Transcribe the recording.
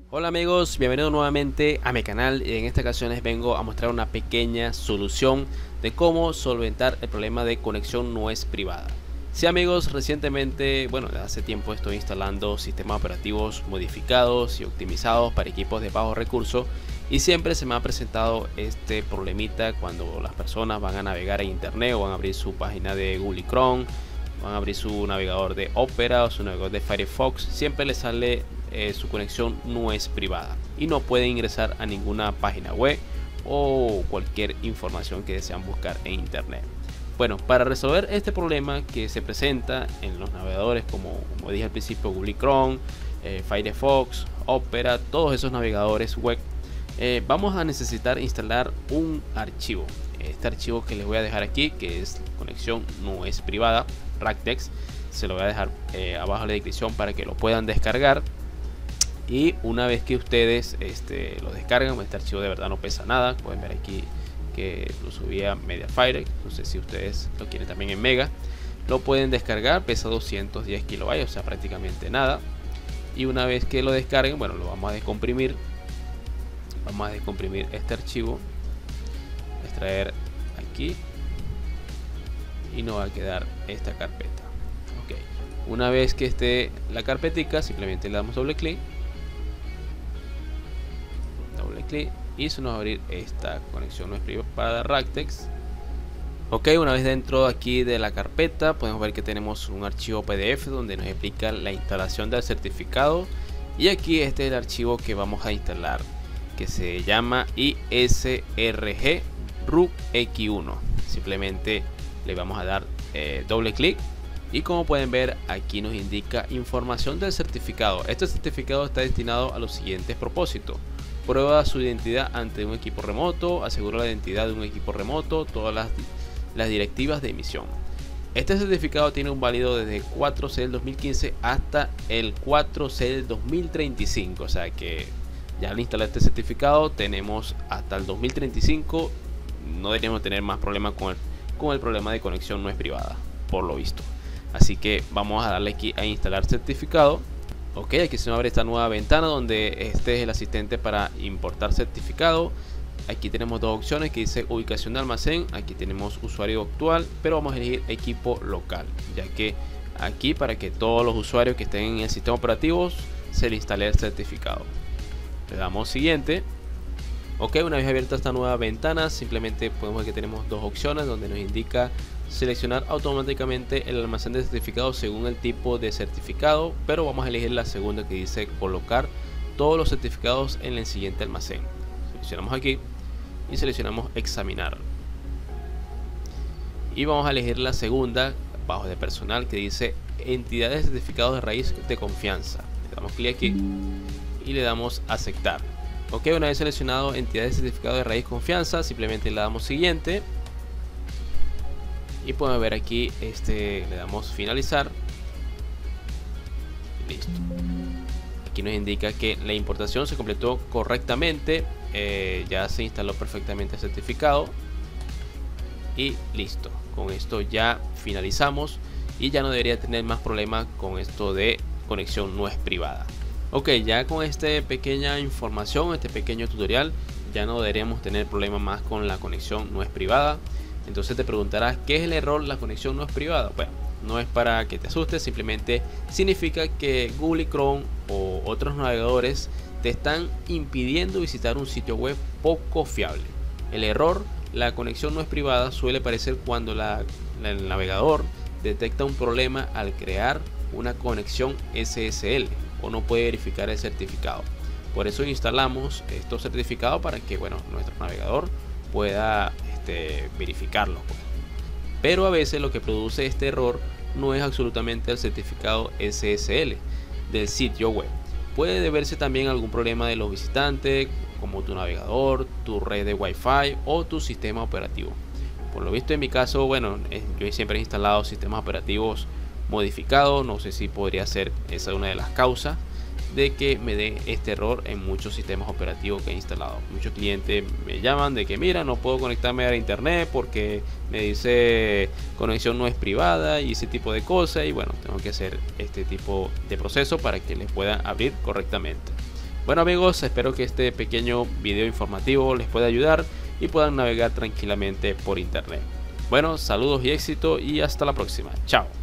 Hola amigos, bienvenidos nuevamente a mi canal y en esta ocasión les vengo a mostrar una pequeña solución de cómo solventar el problema de conexión no es privada. Sí amigos, recientemente, hace tiempo estoy instalando sistemas operativos modificados y optimizados para equipos de bajo recurso y siempre se me ha presentado este problemita cuando las personas van a navegar en internet o van a abrir su página de Google Chrome, van a abrir su navegador de Opera o su navegador de Firefox, siempre les sale su conexión no es privada y no pueden ingresar a ninguna página web o cualquier información que desean buscar en internet. Bueno, para resolver este problema que se presenta en los navegadores como dije al principio, Google Chrome, Firefox, Opera, todos esos navegadores web, vamos a necesitar instalar un archivo. Este archivo que les voy a dejar aquí, que es conexión no es privada, Raktex, se lo voy a dejar abajo en la descripción para que lo puedan descargar. Y una vez que ustedes lo descargan, este archivo de verdad no pesa nada. Pueden ver aquí que lo subí a Mediafire. No sé si ustedes lo quieren también en Mega. Lo pueden descargar, pesa 210 kilobytes, o sea prácticamente nada. Y una vez que lo descarguen, bueno, lo vamos a descomprimir. Vamos a descomprimir este archivo, extraer aquí y nos va a quedar esta carpeta. Ok, una vez que esté la carpetica, simplemente le damos doble clic y se nos va a abrir esta conexión no es privada Raktex. Ok, una vez dentro aquí de la carpeta podemos ver que tenemos un archivo PDF donde nos explica la instalación del certificado, y aquí este es el archivo que vamos a instalar, que se llama ISRG RUC X1. Simplemente le vamos a dar doble clic y como pueden ver aquí nos indica información del certificado. Este certificado está destinado a los siguientes propósitos: prueba su identidad ante un equipo remoto, asegura la identidad de un equipo remoto, todas las directivas de emisión. Este certificado tiene un válido desde 4C del 2015 hasta el 4C del 2035, o sea que ya al instalar este certificado tenemos hasta el 2035. No deberíamos tener más problemas con el problema de conexión no es privada, por lo visto. Así que vamos a darle aquí a instalar certificado. Ok, aquí se me abre esta nueva ventana donde este es el asistente para importar certificado. Aquí tenemos dos opciones que dice ubicación de almacén. Aquí tenemos usuario actual, pero vamos a elegir equipo local, ya que aquí para que todos los usuarios que estén en el sistema operativo se le instale el certificado. Le damos siguiente. Ok, una vez abierta esta nueva ventana, simplemente podemos ver que tenemos dos opciones donde nos indica seleccionar automáticamente el almacén de certificados según el tipo de certificado, pero vamos a elegir la segunda que dice colocar todos los certificados en el siguiente almacén. Seleccionamos aquí y seleccionamos examinar, y vamos a elegir la segunda bajo de personal que dice entidades de certificados de raíz de confianza. Le damos clic aquí y le damos aceptar. Ok, una vez seleccionado entidades de certificado de raíz confianza, simplemente le damos siguiente y podemos ver aquí le damos finalizar. Listo. Aquí nos indica que la importación se completó correctamente, ya se instaló perfectamente el certificado y listo. Con esto ya finalizamos y ya no debería tener más problemas con esto de conexión no es privada. Ok, ya con esta pequeña información, este pequeño tutorial, ya no deberíamos tener problemas más con la conexión no es privada. Entonces te preguntarás, ¿qué es el error? La conexión no es privada. Bueno, no es para que te asustes, simplemente significa que Google Chrome o otros navegadores te están impidiendo visitar un sitio web poco fiable. El error, la conexión no es privada, suele aparecer cuando el navegador detecta un problema al crear una conexión SSL o no puede verificar el certificado. Por eso instalamos estos certificados para que nuestro navegador pueda verificarlo. Pero a veces lo que produce este error no es absolutamente el certificado SSL del sitio web. Puede deberse también a algún problema de los visitantes, como tu navegador, tu red de Wi-Fi o tu sistema operativo. Por lo visto en mi caso, yo siempre he instalado sistemas operativos modificados. No sé si podría ser esa una de las causas de que me dé este error en muchos sistemas operativos que he instalado. Muchos clientes me llaman de que mira, no puedo conectarme a internet porque me dice conexión no es privada y ese tipo de cosas, y tengo que hacer este tipo de proceso para que les pueda abrir correctamente. Bueno amigos, espero que este pequeño video informativo les pueda ayudar y puedan navegar tranquilamente por internet. Bueno, saludos y éxito y hasta la próxima. Chao.